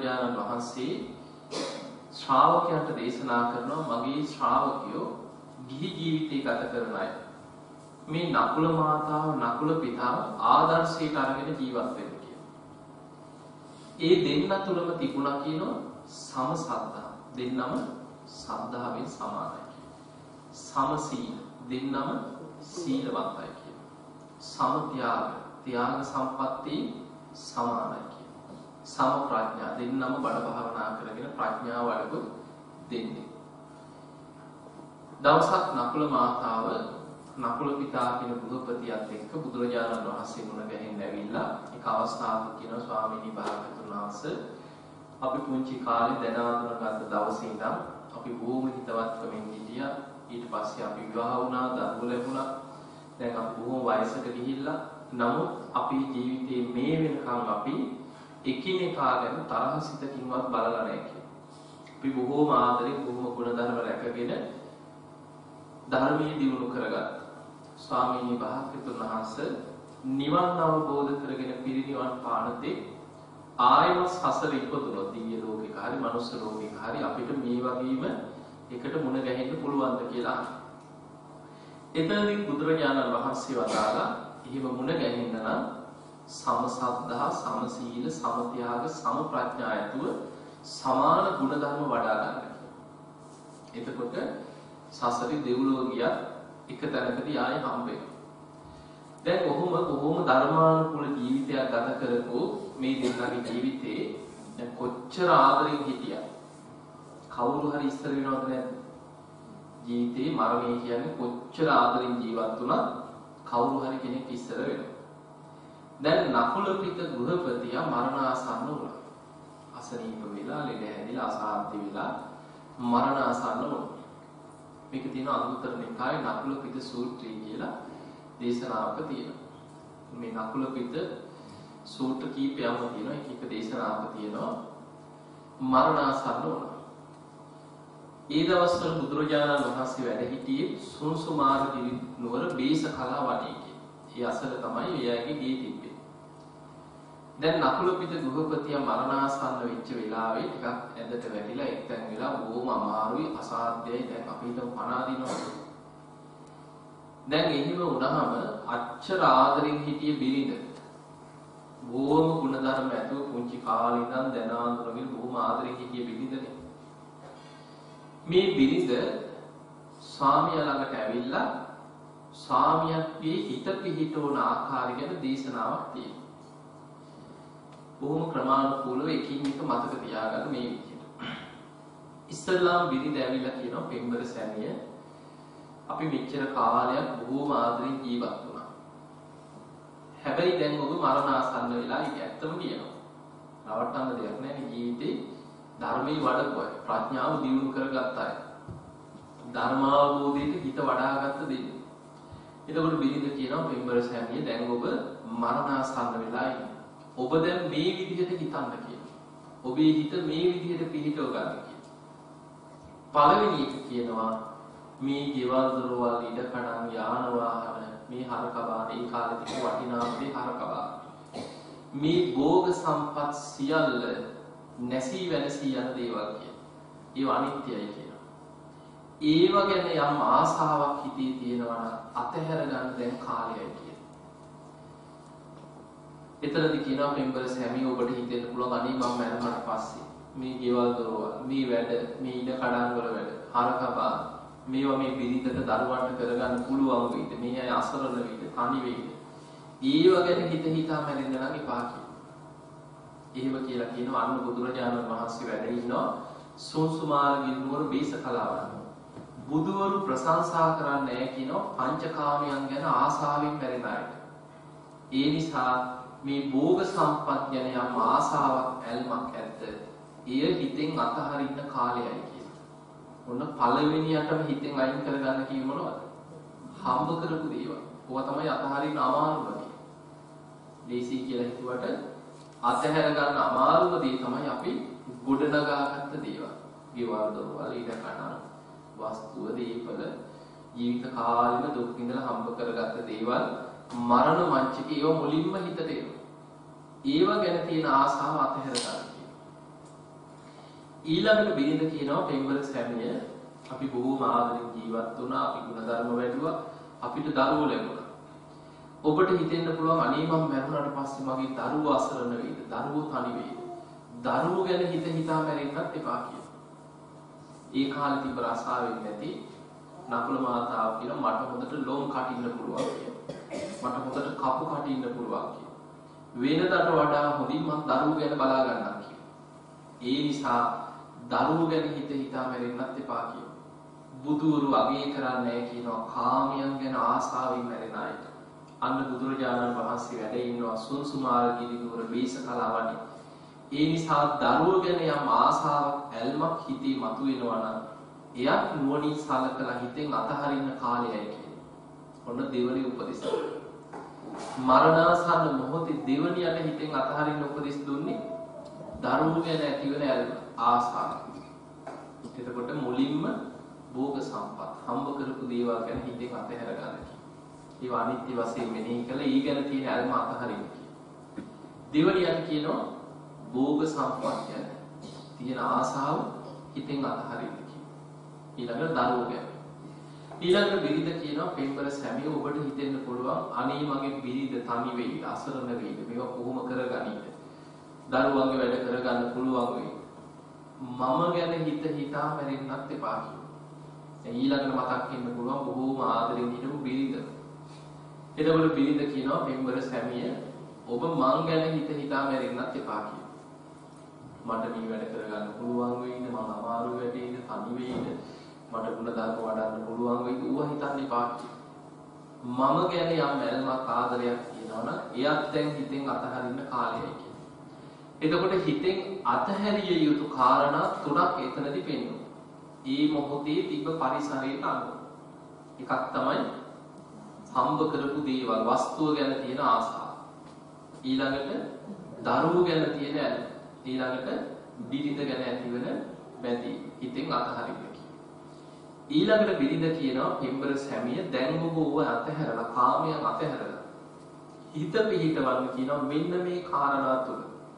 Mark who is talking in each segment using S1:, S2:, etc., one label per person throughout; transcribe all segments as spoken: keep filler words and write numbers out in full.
S1: බුදුරජාණන් වහන්සේ ශ්‍රාවකයන්ට දේශනා කරනවා මගේ ශ්‍රාවකයෝ ගිහි ජීවිතය ගත කරන අය මේ නකුල මාතාව නකුල පිතාව ආදර්ශයට අරගෙන ජීවත් වෙන්න කියලා. ඒ දෙන්න තුලම තිබුණා කියනවා සම සද්ධා. දෙන්නම සද්ධාවෙන් සමානයි කියනවා. සම සීල දෙන්නම සීලවන්තයි කියනවා. සම ත්‍යාග ත්‍යාග සම්පatti සමානයි කියනවා. සම ප්‍රඥා දෙන්නම බණ භාවනා කරගෙන ප්‍රඥාව අඩු දෙන්නේ. දවසක් නකුල මාතාව නකුල පිතා කියන ගෘහපතියත් එක්ක බුදුරජාණන් වහන්සේ මුණ ගැහෙන්න ඇවිල්ලා එක අවස්ථාවක කියනවා ස්වාමීනි භාගතුන් වහන්සේ අපි පුංචි කාලේ දැන අඳුනගත්ත දවසේ ඉඳන් අපි බොහොම හිතවත්කමින් හිටියා. ඊට පස්සේ අපි විවාහ වුණා, දරුවෝ ලැබුණා. දැන් අපි බොහොම වයසට ගිහිල්ලා නමුත් අපේ ජීවිතේ මේ වෙනකන් අපි එකිනෙකා ගැන තරහසිතකින්වත් බලලා නැහැ කියලා. අපි බොහොම ආදරෙන් බොහොම ගුණධර්ම රැකගෙන ධර්මයේ දියුණු කරගත්තා. ස්වාමීනි භාග්‍යවතුන් වහන්සේ නිවන් අවබෝධ කරගෙන පිරිනිවන් පානතේ ආයම සසර ඉපදුනොත් දිව්‍ය ලෝකෙක හරි මනුස්ස ලෝකෙක හරි අපිට මේ වගේම එකට මුණ ගැහෙන්න පුළුවන්ද කියලා. එතනදී බුදුරජාණන් වහන්සේ වදාලා එහෙම මුණ ගැහෙන්න නම් සම සද්ධා, සම සීල, සම ත්‍යාග, සම ප්‍රඥා ඇතුව සමාන ගුණධර්ම වඩා ගන්න කියලා. එතකොට සසරි දෙව්ලොව ගියා එක තැනකදී ආයෙ හම්බ වෙනවා. දැන් කොහොම කොහොම ධර්මානුකූල ජීවිතයක් ගත කරපු මේ දෙන්නගේ ජීවිතේ දැන් කොච්චර ආදරෙන් හිටියා. කවුරු හරි ඉස්සර වෙනවද නැද්ද? ජීවිතේ මරණය කියන්නේ කොච්චර ආදරෙන් ජීවත් වුණත් කවුරු හරි කෙනෙක් ඉස්සර වෙනවා. දැන් නකුල පිට ගෘහපතියා මරණාසන්න වුණා. අසනීප වෙලා ලෙඩ හැදිලා අසාධ්‍ය වෙලා මරණාසන්න වුණා. මේක තියෙන අනුත්තර නිකායේ නකුල පිට සූත්‍රය කියලා දේශනාවක තියෙනවා. මේ නකුල පිට සූත්‍ර කීපයක්ම තියෙනවා. එක එක දේශනාවක තියෙනවා මරණාසන්න වුණා. ඒ දවස්වල බුදුරජාණන් වහන්සේ වැඩ සිටියේ සුන්සුමාර නුවර බේසකලා වනයේ කියලා. ඒ අසල තමයි එයාගේ ගේ තිබ්බේ. දැන් නකුල පිට ගෘහපතියා මරණාසන්න වෙච්ච වෙලාවේ ටිකක් ඇඳට වැටිලා එක්තැන් වෙලා බොහොම අමාරුයි අසාධ්‍යයි. දැන් අපි හිතමු පණ අදිනවා. දැන් එහෙම වුණාම අච්චර ආදරෙන් හිටිය බිරිඳ බොහොම ගුණධර්ම ඇතුව පුංචි කාලේ ඉඳන් දැන අඳුරගෙන බොහොම ආදරෙන් හිටිය බිරිඳනේ. මේ බිරිඳ ස්වාමියා ළඟට ඇවිල්ලා ස්වාමියාගේ හිත පිහිටවන ආකාරය ගැන දේශනාවක් තියෙනවා. බොහොම ක්‍රමානුකූලව එකින් එක මතක තියාගන්න මේ විදිහට. ඉස්ලාම් බිරිඳ ඇවිල්ලා කියනවා පෙම්බර සැමිය අපි මෙච්චර කාලයක් බොහොම ආදරෙන් ජීවත් වුණා. හැබැයි දැන් ඔබ මරණාසන්න වෙලා ඉතින් ඇත්තම කියනවා. නවත්තන්න දෙයක් නැහැ ජීවිතේ ධර්මයේ වඩපුවා ප්‍රඥාව දියුණු කරගත්ත අය. ධර්මාවබෝධයට හිත වඩාගත්ත දෙන්නේ. එතකොට බිරිඳ කියනවා පෙම්බර සැමිය දැන් ඔබ මරණාසන්න වෙලා ඉන්නේ. ඔබ දැන් මේ විදිහට හිතන්න කියනවා. ඔබේ හිත මේ විදිහට පිහිටව ගන්න කියනවා. පළවෙනි එක කියනවා මේ ගෙවල් දොරවල් ඉඩ කඩන් යාන වාහන මේ හරකබාන ඒ කාලේ තිබු වටිනාම දේ හරකබාන. මේ භෝග සම්පත් සියල්ල නැසී වෙනසී යන දේවල් කියන. ඒව අනිත්‍යයි කියනවා. ඒව ගැන යම් ආසාවක් හිතේ තියෙනවා නම් අතහැර ගන්න දැන් කාලයයි කියනවා. එතනදි කියනවා පෙම්බර සැමිය ඔබට හිතෙන්න පුළුවන් අනේ මම මැරුණාට පස්සේ මේ ගෙවල් දොරවල් මේ වැඩ මේ ඉඩ කඩන් වල වැඩ හරකබාන මේවා මේ බිරිඳට දරුවන්ට කරගන්න පුළුවන් වෙයිද? මේ අය අසරණ වෙයිද? තනි වෙයිද? ඒව ගැන හිත හිතා මැරෙන්න නම් එපා කියනවා. එහෙම කියලා කියනවා අන්න බුදුරජාණන් වහන්සේ වැඩ ඉන්නවා සෝසුමාරගේ නුවර බේසකලාවන්. බුදුවරු ප්‍රශංසා කරන්නේ නැහැ කියනවා පංචකාමයන් ගැන ආසාවෙන් මැරෙන අයට. ඒ නිසා මේ භෝග සම්පත් ගැන යම් ආසාවක් ඇල්මක් ඇද්ද? එය හිතෙන් අතහරින්න කාලයයි කියනවා. ඔන්න පළවෙනියටම හිතෙන් අයින් කරගන්න කිව්ව මොනවද? හම්බ කරපු දේවල්. ඕවා තමයි අතහරින්න අමාරුම දේ. දේසි කියලා හිතුවට අතහැර ගන්න අමාරුම දේ තමයි අපි ගොඩනගාගත්ත දේවල්. ගෙවල් දොරවල් ඊට කන වස්තුව දීපල ජීවිත කාලෙම දුක් විඳලා හම්බ කරගත්ත දේවල් මරණ මංචකේ ඒව මුලින්ම හිතට එනවා. ඒව ගැන තියෙන ආසාව අතහැර ගන්න කියනවා. ඊළඟට බිරිඳ කියනවා පෙම්බර සැමිය අපි බොහෝම ආදරෙන් ජීවත් වුණා, අපි ගුණධර්ම වැඩුවා, අපිට දරුවෝ ලැබුණා. ඔබට හිතෙන්න පුළුවන් අනේ මම මැරුණාට පස්සේ මගේ දරුවෝ අසරණ වෙයිද, දරුවෝ තනි වෙයිද, දරුවෝ ගැන හිත හිතා මැරෙන්නත් එපා කියලා. ඒ කාලේ තිබ්බ රසාවෙන් නැති නකුල මාතාව කියන මට හොඳට ලොම් කටින්න පුළුවන් කියලා. මට හොඳට කපු කටින්න පුළුවන් කියලා. වෙනදට වඩා හොඳින් මම දරුවෝ ගැන බලා ගන්නම් කියලා. ඒ නිසා දරුවෝ ගැන හිත හිතා මැරෙන්නත් එපා කියලා. බුදුවරු අගය කරන්නේ කියනවා කාමයන් ගැන ආසාවෙන් මැරෙන අයට. අන්න බුදුරජාණන් වහන්සේ වැඩ ඉන්නවා සුන්සුමාර ගිරිනුවර වේසකලාවටි. ඒ නිසා දරුවෝ ගැන යම් ආසාවක් ඇල්මක් හිතේ මතුවෙනවා නම් එයත් නුවණින් සලකලා හිතෙන් අතහරින්න කාලයයි කියන්නේ. ඔන්න දෙවනි උපදෙස. මරණාසන්න මොහොතේ දෙවනියට හිතෙන් අතහරින්න උපදෙස් දුන්නේ දරුවෝ ගැන ඇතිවන ඇල්ම ආසාව. එතකොට මුලින්ම භෝග සම්පත් හම්බ කරපු දේවල් ගැන හිතෙන් අතහැර ගන්න කියනවා. ඒවා අනිත්‍ය වශයෙන් මෙනෙහි කළා ඊ ගැන තියෙන ඇල්ම අතහරින්න කියනවා. දෙවනියට කියනවා භෝග සම්පත් ගැන තියෙන ආසාව හිතෙන් අතහරින්න කියනවා. ඊළඟට දරුවෝ ගැන. ඊළඟට බිරිඳ කියනවා පෙම්බර සැමිය ඔබට හිතෙන්න පුළුවන් අනේ මගේ බිරිඳ තනි වෙයි, අසරණ වෙයි, මේවා කොහොම කරගන්නද? දරුවන්ගේ වැඩ කරගන්න පුළුවන් වෙයි. මම ගැන හිත හිතා මැරෙන්නත් එපා කියනවා. ඊළඟට මතක් වෙන්න පුළුවන් බොහෝම ආදරෙන් හිටපු බිරිඳ. එතකොට බිරිඳ කියනවා පෙම්බර සැමිය ඔබ මං ගැන හිත හිතා මැරෙන්නත් එපා කියනවා. මට මේ වැඩ කරගන්න පුළුවන් වෙයිද, මම අමාරු වැඩේද, තනි වෙයිද, මට ගුණ ධර්ම වඩන්න පුළුවන් වෙයිද, ඌව හිතන්න එපා කියනවා. මම ගැන යම් ඇල්මක් ආදරයක් තියෙනවා නම් එයත් දැන් හිතෙන් අතහරින්න කාලයයි කියනවා. එතකොට හිතෙන් අතහැරිය යුතු කාරණා තුනක් එතනදී පෙන්වනවා. ඒ මොහොතේ තිබ්බ පරිසරයට අනුව. එකක් තමයි හම්බ කරපු දේවල්, වස්තුව ගැන තියෙන ආසාව. ඊළඟට දරුවෝ ගැන තියෙන ඇල්ම. ඊළඟට බිරිඳ ගැන ඇතිවන බැඳීම. හිතෙන් අතහරින්න කියනවා. ඊළඟට බිරිඳ කියනවා පෙම්බර සැමිය දැන් ඔබ ඕව අතහැරලා කාමයන් අතහැරලා හිත පිහිටවන්න කියනවා මෙන්න මේ කාරණා තුන.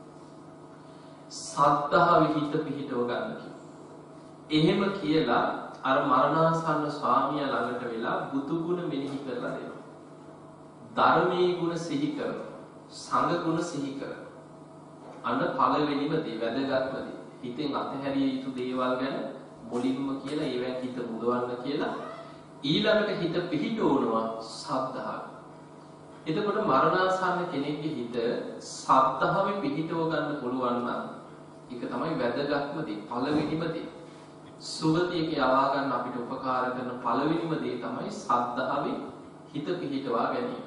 S1: සද්ධාවෙ හිත පිහිටව ගන්න කියනවා. එහෙම කියලා අර මරණාසන්න ස්වාමියා ළඟට වෙලා බුදු ගුණ මෙනෙහි කරලා දෙනවා. ධර්මයේ ගුණ සිහි කරනවා. සංඝ ගුණ සිහි කරනවා. අන්න පළවෙනිම දේ වැදගත්ම දේ. හිතෙන් අතහැරිය යුතු දේවල් ගැන මුලින්ම කියලා ඒවෙන් හිත මුදවන්න කියලා ඊළඟට හිත පිහිටවනවා සද්ධාව. එතකොට මරණාසන්න කෙනෙක්ගේ හිත සද්ධාවෙ පිහිටව ගන්න පුළුවන් නම් ඒක තමයි වැදගත්ම දේ. පළවෙනිම දේ. සුගතියක යවා ගන්න අපිට උපකාර කරන පළවෙනිම දේ තමයි සද්ධාවේ හිත පිහිටවා ගැනීම.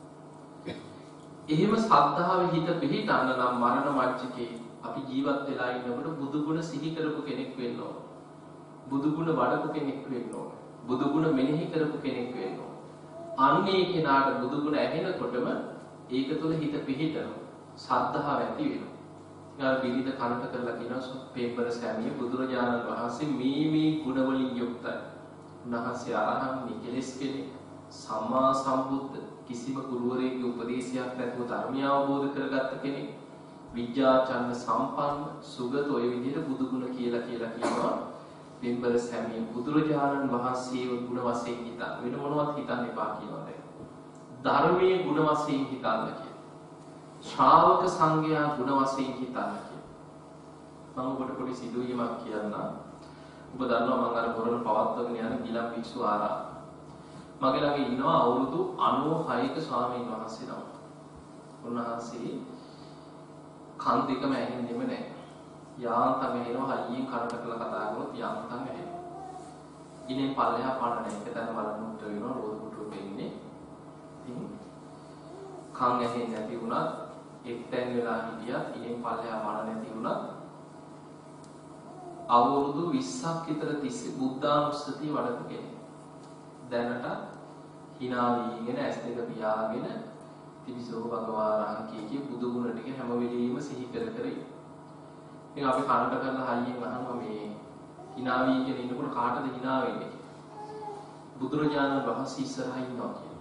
S1: එහෙම සද්ධාවේ හිත පිහිටන්න නම් මරණ මච්චකේ අපි ජීවත් වෙලා ඉන්නකොට බුදු ගුණ සිහි කරපු කෙනෙක් වෙන්න ඕන. බුදු ගුණ වඩපු කෙනෙක් වෙන්න ඕන. බුදු ගුණ මෙනෙහි කරපු කෙනෙක් වෙන්න ඕන. අන්නේ කෙනාට බුදු ගුණ ඇහෙනකොටම ඒක තුළ හිත පිහිටනවා. සද්ධාව ඇති වෙනවා. ඊළඟ විවිධ කනට කරලා කියනවා පෙම්බර සැමිය බුදුරජාණන් වහන්සේ මේ මේ ගුණ වලින් යුක්තයි. උන්වහන්සේ අරහන් නිකලස් කෙනෙක්, සම්මා සම්බුද්ධ, කිසිම ගුරුවරයෙකුගේ උපදේශයක් නැතුව ධර්මය අවබෝධ කරගත්ත කෙනෙක්, විද්‍යාචර්ය සම්පන්න, සුගත ඔය විදිහට බුදු ගුණ කියලා කියලා කියනවා. පෙම්බර සැමිය බුදුරජාණන් වහන්සේව ගුණ වශයෙන් හිතා වෙන මොනවත් හිතන්න එපා කියනවා දැන්. ධර්මයේ ගුණ වශයෙන් හිතන්න කියලා. ශ්‍රාවක සංඝයා ගුණ වශයෙන් හිතන්න කියලා. මම ඔබට පොඩි සිදුවීමක් කියන්නම්. ඔබ දන්නවා මම අර පොරණ පවත්වගෙන යන ගිලන් භික්ෂු ආරාම. මගේ ළඟ ඉන්නවා අවුරුදු අනූහයක ස්වාමීන් වහන්සේ නම. උන්වහන්සේ කන් දෙකම ඇහෙන්නෙම නැහැ. යාන්තම් ඇහෙනවා හයියෙන් කරට කළා කතා කරනොත් යාන්තම් ඇහෙනවා. ඉන්නේ පල්ලෙහා පාඩන එක තැන බලන්න උත්තර වෙනවා රෝද කුටුව වෙන්නේ. ඉතින් කන් ඇහෙන්නේ නැති වුණා එක්තැන් වෙලා හිටියත් ඉන්නේ පල්ලෙහා පාඩන නැති වුණා. අවුරුදු විස්සක් විතර තිස්සේ බුද්ධානුස්සතිය වඩපු කෙනෙක්. දැනට hina වීගෙන ඇස් දෙක පියාගෙන තිබිසෝ භගවාරහං කිය කිය බුදු ගුණ ටික හැම වෙලෙම සිහි කර කර ඉන්නවා. ඉතින් අපි කනට කරලා හයියෙන් අහනවා මේ hina වීගෙන ඉන්නකොට කාටද hina වෙන්නේ කියලා. බුදුරජාණන් වහන්සේ ඉස්සරහා ඉන්නවා කියලා.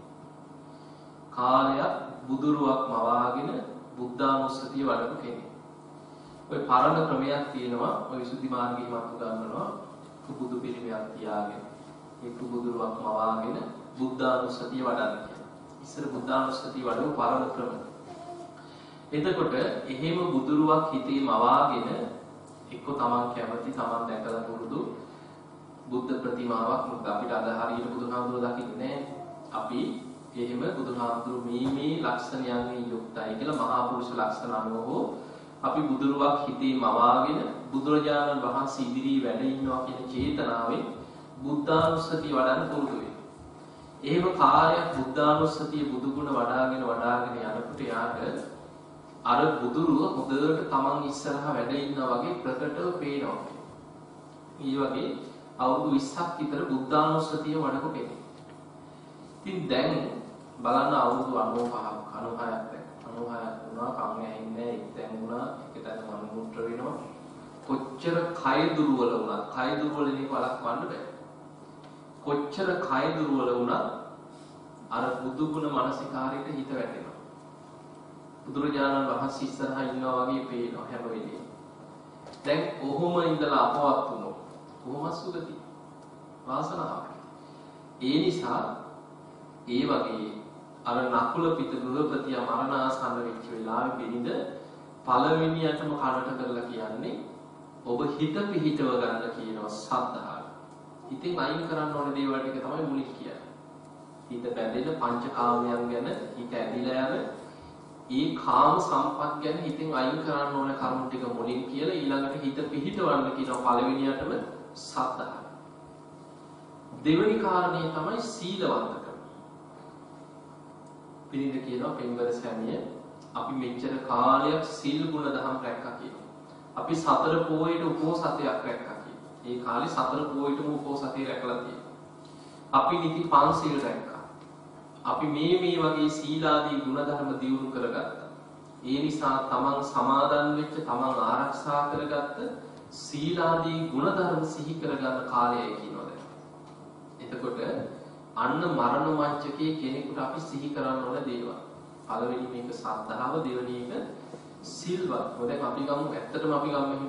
S1: කාලයක් බුදුරුවක් මවාගෙන බුද්ධානුස්සතිය වඩපු කෙනෙක්. ඔය පරණ ක්‍රමයක් තියෙනවා ඔය විසුද්ධි මාර්ගයේ මතු ගන්නවා බුදු පිළිමයක් තියාගෙන ඒ බුදුරුවක් මවාගෙන බුද්ධානුස්සතිය වඩන්න කියලා. ඉස්සර බුද්ධානුස්සතිය වඩව පරණ ක්‍රම. එතකොට එහෙම බුදුරුවක් හිතේ මවාගෙන එක්ක තමන් කැමති තමන් දැකලා පුරුදු බුද්ධ ප්‍රතිමාවක් මොකද අපිට අද හරියට බුදුහාමුදුරුවෝ දකින්නේ අපි එහෙම බුදුහාමුදුරුවෝ මේ මේ ලක්ෂණයන්ගෙන් යුක්තයි කියලා මහා පුරුෂ ලක්ෂණ අනුව අපි බුදුරුවක් හිතේ මවාගෙන බුදුරජාණන් වහන්සේ ඉදිරියේ වැඩ ඉන්නවා කියන චේතනාවෙන් බුද්ධානුස්සතිය වඩන්න පුරුදු වෙනවා. එහෙම කාර්යයක් බුද්ධානුස්සතිය බුදුගුණ වඩාගෙන වඩාගෙන යනකොට යාට අර බුදුරුව හොඳට තමන් ඉස්සරහා වැඩ ඉන්නා වගේ ප්‍රකටව පේනවා. මේ වගේ අවුරුදු විස්සක් විතර බුද්ධානුස්සතිය වඩපු කෙනෙක්. ඉතින් දැන් බලන්න අවුරුදු අනූපහක් අනූහයක් අනූහයක් වුණා කම් ඇහින්නේ එක්තැන් වුණා එකතැන මනුමුත්‍ර වෙනවා. කොච්චර කය දුර්වල වුණත් කය දුර්වලනේ වළක්වන්න බෑ. කොච්චර කය දුර්වල වුණත් අර බුදුගුණ මානසිකාරයට හිත වැටෙනවා. බුදුරජාණන් වහන්සේ ඉස්සරහා ඉන්නවා වගේ පේනවා හැම වෙලේම. දැන් කොහොම ඉඳලා අපවත් වුණොත් කොහොම සුගති වාසනාවක්. ඒ නිසා ඒ වගේ අර නකුල පිට ගෘහපතිය මරණාසන්න වෙච්ච වෙලාවෙ බිරිඳ පළවෙනියටම කනට කරලා කියන්නේ ඔබ හිත පිහිටව ගන්න කියනවා සද්ධාව. හිතෙන් අයින් කරන්න ඕන දේවල් ටික තමයි මුලින් කියන්නේ. හිත බැඳෙන පංචකාමයන් ගැන හිත ඇදිලා යන ඒ කාම සම්පත් ගැන හිතෙන් අයින් කරන්න ඕන කරුණු ටික මුලින් කියලා ඊළඟට හිත පිහිටවන්න කියනවා පළවෙනියටම සද්ධාව. දෙවෙනි කාරණේ තමයි සීලවන්තකම. පිළිඳ කියනවා පෙන්වර සැමිය අපි මෙච්චර කාලයක් සීල් ගුණ දහම් රැක්කා කියනවා. අපි සතර පොයේට උපෝසතයක් රැක්කා කියනවා. ඒ කාලේ සතර පොයේටම උපෝසතේ රැකලා තියෙනවා. අපි නිති පන්සිල් රැක්කා. අපි මේ මේ වගේ සීලාදී ගුණ ධර්ම දියුණු කරගත්තා. ඒ නිසා තමන් සමාදන් වෙච්ච තමන් ආරක්ෂා කරගත්ත සීලාදී ගුණ ධර්ම සිහි කරගන්න කාලයයි කියනවා දැන්. එතකොට අන්න මරණ මංචකයේ කෙනෙකුට අපි සිහි කරන්න ඕන දේවල්. පළවෙනි මේක සද්ධාව, දෙවෙනි එක සිල්වත්. මොකද අපි ගමු ඇත්තටම අපි ගමු එහෙම.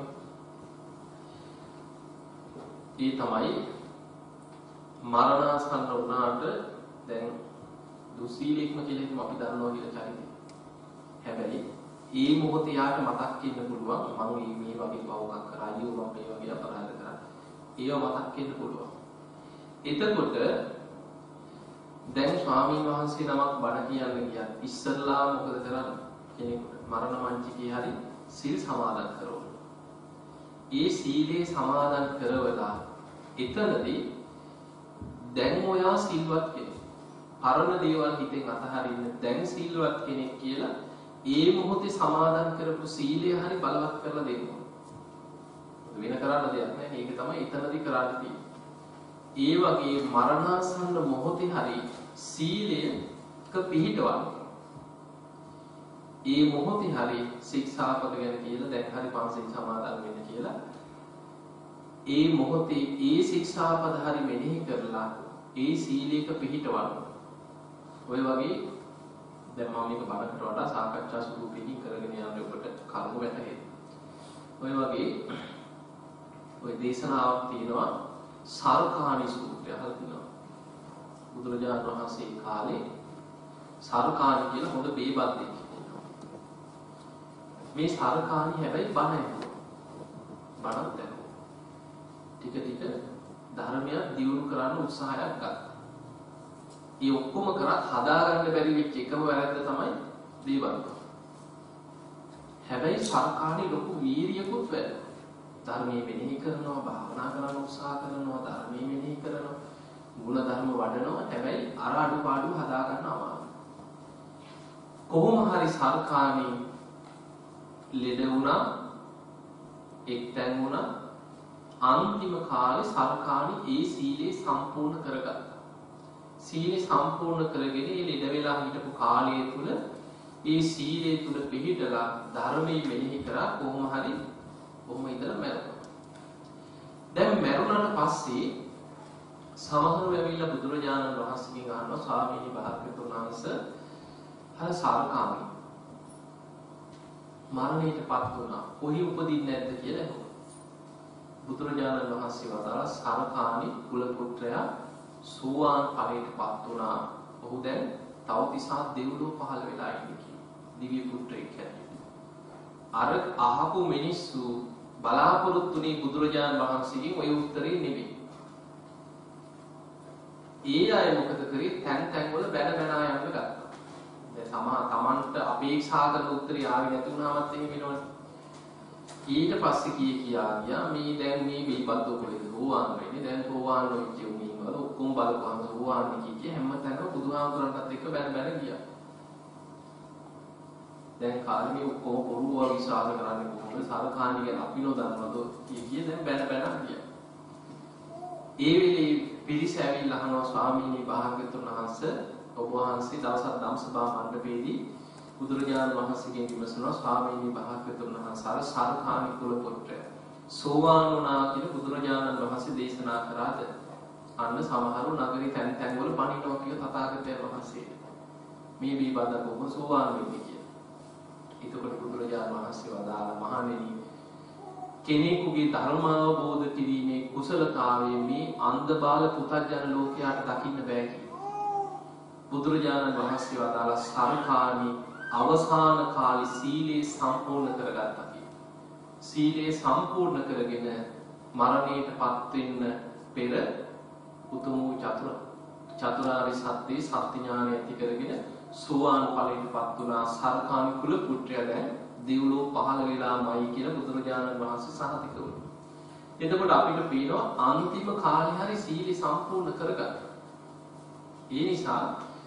S1: ඒ තමයි මරණාසන්න වුණාට දැන් දුස්සීලෙක්ම කියලා අපි දන්නවා කියලා චරිතය. හැබැයි ඒ මොහොතේ යාට මතක් වෙන්න පුළුවන් මම මේ වගේ පවුකක් කරා අයියෝ මම මේ වගේ අපරාධ කරා. ඒව මතක් වෙන්න පුළුවන්. එතකොට දැන් ස්වාමීන් වහන්සේ නමක් බණ කියන්න ගියා. ඉස්සල්ලා මොකද කරන්නේ? කෙනෙකුට මරණ මංචකේ හරි සීල් සමාදන් කරවන්න. ඒ සීලේ සමාදන් කරවලා එතනදී දැන් ඔයා සිල්වත් කෙනෙක්. පරණ දේවල් හිතෙන් අතහරින්න දැන් සිල්වත් කෙනෙක් කියලා ඒ මොහොතේ සමාදන් කරපු සීලය හරි බලවත් කරලා දෙන්න. වෙන කරන්න දෙයක් නැහැ. ඒක තමයි එතනදී කරන්න තියෙන්නේ. ඒ වගේ මරණාසන්න මොහොතේ හරි සීලයක පිහිටවන්න. ඒ මොහොතේ හරි ශික්ෂාපද ගැන කියලා දැන් හරි පන්සිල් සමාදන් වෙන්න කියලා. ඒ මොහොතේ ඒ ශික්ෂාපද හරි මෙනෙහි කරලා ඒ සීලයක පිහිටවන්න. ඔය වගේ දැන් මම මේක බණකට වඩා සාකච්ඡා ස්වරූපයකින් කරගෙන යන්න ඔබට කරුණු වැටහෙයි. ඔය වගේ ඔය දේශනාවක් තියෙනවා සල්කාණි සූත්‍රය අහලා තියෙනවා. බුදුරජාණන් වහන්සේ කාලේ සල්කාණි කියලා හොඳ බේබද්දෙක් ඉන්නවා. මේ සල්කාණි හැබැයි බණ ඇහුවා. බණත් ඇහුවා. ටික ටික ධර්මයක් දියුණු කරන්න උත්සාහයක් ගත්තා. ඒ ඔක්කොම කරත් හදාගන්න බැරි වෙච්ච එකම වැරද්ද තමයි දේවල්. හැබැයි සල්කාණි ලොකු වීරියකුත් වැඩ. ධර්මයේ මෙනෙහි කරනවා, භාවනා කරන්න උත්සාහ කරනවා, ධර්මයේ මෙනෙහි කරනවා, ගුණ ධර්ම වඩනවා. හැබැයි අර අඩුපාඩු හදා ගන්න අමාරුයි. කොහොම හරි සල්කාණි ලෙඩ වුණා, එක්තැන් වුණා. අන්තිම කාලේ සල්කාණි ඒ සීලේ සම්පූර්ණ කරගත්තා. සීලේ සම්පූර්ණ කරගෙන ඒ ලෙඩ වෙලා හිටපු කාලය තුල ඒ සීලේ තුල පිළිදලා ධර්මයේ මෙනෙහි කරා කොහොම හරි කොහොම ඉඳලා මැරුණා. දැන් මැරුණාට පස්සේ සමහරව ඇවිල්ලා බුදුරජාණන් වහන්සේගෙන් අහනවා ස්වාමීනි භාග්‍යවතුන් වහන්සේ අර සල්කාණි මරණයටපත් වුණා. කොහි උපදින්නේ නැද්ද කියලා ඇහුවා. බුදුරජාණන් වහන්සේ වදාළා සරකාණි කුල පුත්‍රයා සෝවාන් ඵලයටපත් වුණා. ඔහු දැන් තවතිසා දෙව්ලොව පහළ වෙලා ඉන්නේ කියලා. දිව්‍ය පුත්‍රයෙක් හැටියට. අර අහපු මිනිස්සු බලාපොරොත්තුනේ බුදුරජාණන් වහන්සේගෙන් ওই උත්තරේ නෙවෙයි. ඒ අය මොකද කරේ? තැන් තැන් වල බැන බැන යන්න ගත්තා. දැන් තමා තමන්ට අපේක්ෂා කරන උත්තරය ආවේ නැති වුණාමත් එහෙම වෙනවනේ. ඊට පස්සේ කී කියා ගියා මේ දැන් මේ විපත්තු කොහෙද සෝවාන් වෙන්නේ? දැන් සෝවාන් වෙච්ච උන් වල ඔක්කොම බලපහම සෝවාන් කිය කිය හැමතැනම බුදුහාමුදුරන්ටත් එක්ක බැන බැන ගියා. දැන් කාර්මී ඔක්කොම බොරුව විශ්වාස කරන්නේ කොහොමද? සරකාණි ගැන අපි නොදන්නවද කිය කිය දැන් බැන බැන ගියා. ඒ වෙලේ පිරිස ඇවිල්ලා අහනවා ස්වාමීනි භාග්‍යවතුන් වහන්සේ ඔබ වහන්සේ දවසක් ධම්සභා මණ්ඩපයේදී බුදුරජාණන් වහන්සේගෙන් විමසනවා ස්වාමීනි භාග්‍යවතුන් වහන්සේ අර සරකාණි කුල පුත්‍රය සෝවාන් වුණා කියලා බුදුරජාණන් වහන්සේ දේශනා කරාද? අන්න සමහරු නගරේ තැන් තැන් වල පණිනවා කිය තථාගතයන් වහන්සේ. මේ විපද කොහොම සෝවාන් වෙන්නේ කියලා. එතකොට බුදුරජාණන් වහන්සේ වදාළා මහණෙනි කෙනෙකුගේ ධර්ම අවබෝධ කිරීමේ කුසලතාවයේ මේ අන්ධ බාල පුතඥ ලෝකයට දකින්න බෑ කියලා. බුදුරජාණන් වහන්සේ වදාළා සරකාණි අවසාන කාලේ සීලේ සම්පූර්ණ කරගත්තා කියලා. සීලේ සම්පූර්ණ කරගෙන මරණයටපත් වෙන්න පෙර උතුම් චතුර චතුරාර්ය සත්‍ය සත්‍ය ඥානය ඇති කරගෙන සෝවාන් ඵලයටපත් වුණා. සරකාණි කුල පුත්‍රයා දැන් දිව්ලෝ පහළ වෙලාමයි කියලා බුදුරජාණන් වහන්සේ සහතික වුණා. එතකොට අපිට පේනවා අන්තිම කාලේ හරි සීල සම්පූර්ණ කරගන්න. ඒ නිසා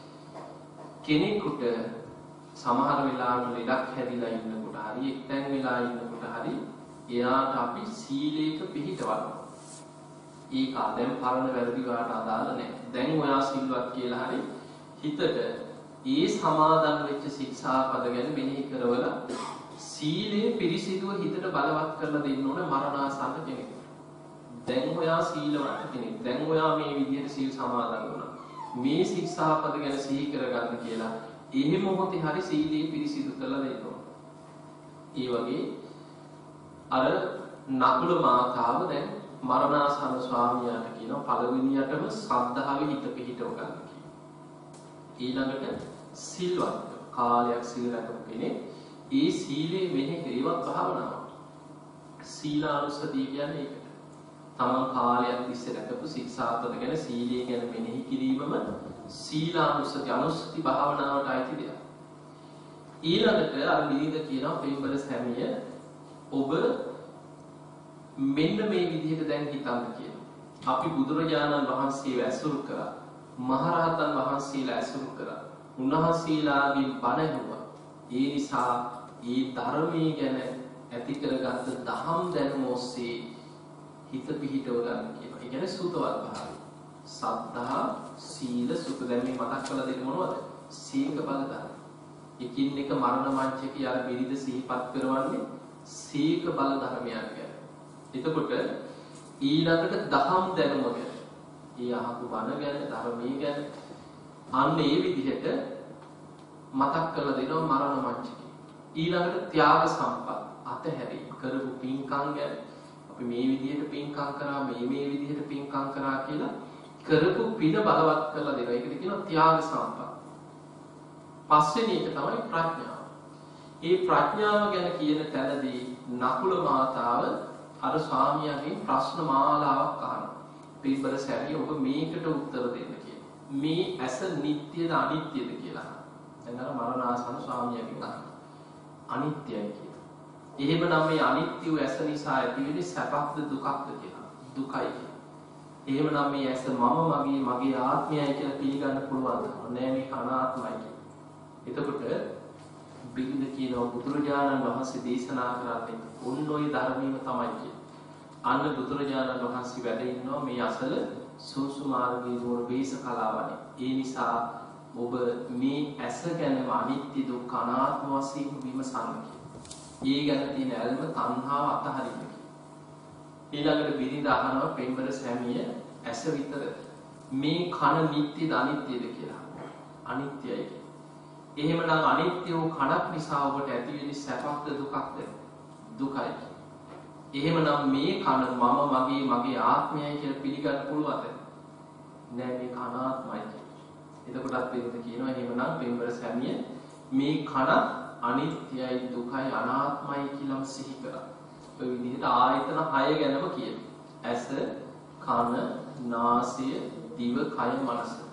S1: කෙනෙකුට සමහර වෙලාවට ලෙඩක් හැදිලා ඉන්නකොට හරි එක්තැන් වෙලා ඉන්නකොට හරි එයාට අපි සීලයක පිළිපදවනවා. ඒක දැන් පරණ වැරදි වාට අදාළ නැහැ. දැන් ඔයා සිල්වත් කියලා හරි හිතට ඒ සමාදන් වෙච්ච ශික්ෂාපද ගැන මෙනෙහි කරවලා සීලේ පිරිසිදුව හිතට බලවත් කරලා දෙන්න ඕන මරණාසන්න කෙනෙකුට. දැන් ඔයා සීලවත් කෙනෙක්. දැන් ඔයා මේ විදිහට සීල් සමාදන් වුණා. මේ ශික්ෂාපද ගැන සිහි කරගන්න කියලා ඒ මොහොතේ හරි සීලේ පිරිසිදු කරලා දෙන්න ඕන. ඒ වගේ අර නකුල මාතාව දැන් මරණාසන්න ස්වාමියාට කියනවා පළවෙනියටම ශ්‍රද්ධාවේ හිත පිහිටව ගන්න කියලා. ඊළඟට සිල්වත් කාලයක් සීල රැකපු කෙනෙක් ඒ සීලේ මෙහෙ ඒවත් භාවනාවක්. සීලානුස්සතිය කියන්නේ ඒකට. තමන් කාලයක් තිස්සේ රැකපු ශික්ෂාපද ගැන සීලය ගැන මෙනෙහි කිරීමම සීලානුස්සති අනුස්සති භාවනාවට අයිති දෙයක්. ඊළඟට අර විවිධ කියනවා පින්බල සැමිය ඔබ මෙන්න මේ විදිහට දැන් හිතන්න කියනවා. අපි බුදුරජාණන් වහන්සේව ඇසුරු කරා. මහරහතන් වහන්සේලා ඇසුරු කරා. උන්වහන්සේලාගේ බණ ඇහුවා. ඒ නිසා ඒ ධර්මයේ ගැන ඇති කරගත්ත දහම් දැනුම ඔස්සේ හිත පිහිටව ගන්න කියනවා. ඒ කියන්නේ සුතවත් භාවය. සද්ධා, සීල, සුත දැන් මේ මතක් කරලා දෙන්නේ මොනවද? සීක බල ධර්ම. එකින් එක මරණ මංචකේ අර විරිද සිහිපත් කරවන්නේ සීක බල ධර්මයන් ගැන. එතකොට ඊළඟට දහම් දැනුම ගැන, ඒ අහපු බණ ගැන, ධර්මයේ ගැන අන්න ඒ විදිහට මතක් කරලා දෙනවා මරණ මංචකේ. ඊළඟට ත්‍යාග සම්පත් අතහැරීම කරපු පින්කම් ගැන අපි මේ විදිහට පින්කම් කරා මේ මේ විදිහට පින්කම් කරා කියලා කරපු පින බලවත් කරලා දෙනවා. ඒකද කියනවා ත්‍යාග සම්පත්. පස්වෙනි එක තමයි ප්‍රඥාව. ඒ ප්‍රඥාව ගැන කියන තැනදී නකුල මාතාව අර ස්වාමියාගෙන් ප්‍රශ්න මාලාවක් අහනවා. පින්බර සැරිය ඔබ මේකට උත්තර දෙන්න කියලා. මේ ඇස නිට්ටයද අනිත්‍යද කියලා. දැන් අර මරණාසන්න ස්වාමියාගෙන් අහනවා. අනිත්‍යයි කියලා. එහෙමනම් මේ අනිත්‍ය ඇස නිසා ඇතිවෙන්නේ සැපක්ද දුකක්ද කියලා. දුකයි කියලා. එහෙමනම් මේ ඇස මම මගේ මගේ ආත්මයයි කියලා පිළිගන්න පුළුවන්ද? නෑ මේක අනාත්මයි කියලා. එතකොට බිරිඳ කියනවා බුදුරජාණන් වහන්සේ දේශනා කරන්නේ ඔන්න ඔය ධර්මීය තමයි කියන්නේ. අන්න බුදුරජාණන් වහන්සේ වැඩ ඉන්නවා මේ අසල සුසු මාර්ගයේ දුර වේස කලාවනේ. ඒ නිසා ඔබ මේ ඇස ගැන අනිත්‍ය දුක්ඛ අනාත්ම වශයෙන් විමසන්න කියලා. ඒ ගැන තියෙන ඇල්ම තණ්හාව අතහරින්න කියලා. ඊළඟට බිරිඳ අහනවා පෙම්බර සැමිය ඇස විතර මේ කන නිට්ටයද අනිත්‍යද කියලා. අනිත්‍යයි. එහෙමනම් අනිත්‍ය වූ කනක් නිසා ඔබට ඇති වෙන්නේ සැපක්ද දුකක්ද? දුකයි. එහෙමනම් මේ කන මම මගේ මගේ ආත්මයයි කියලා පිළිගන්න පුළුවන්ද? නෑ, මේ කන ආත්මයි. එතකොටත් පිළිද කියනවා එහෙමනම් පින්වර සැමිය මේ කන අනිත්‍යයි දුකයි අනාත්මයි කියලා සිහි කරා. ඔය විදිහට ආයතන හය ගැනම කියනවා. ඇස, කන, නාසය, දිව, කය, මනස.